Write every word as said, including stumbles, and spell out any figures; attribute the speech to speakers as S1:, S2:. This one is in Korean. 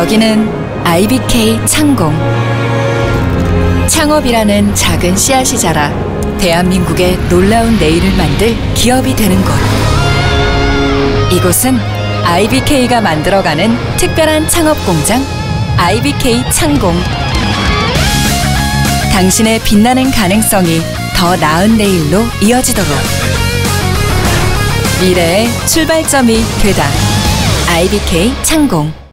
S1: 여기는 아이비케이 창공. 창업이라는 작은 씨앗이 자라 대한민국의 놀라운 내일을 만들 기업이 되는 곳. 이곳은 아이비케이가 만들어가는 특별한 창업 공장 아이비케이 창공. 당신의 빛나는 가능성이 더 나은 내일로 이어지도록 미래의 출발점이 되다. 아이비케이 창공.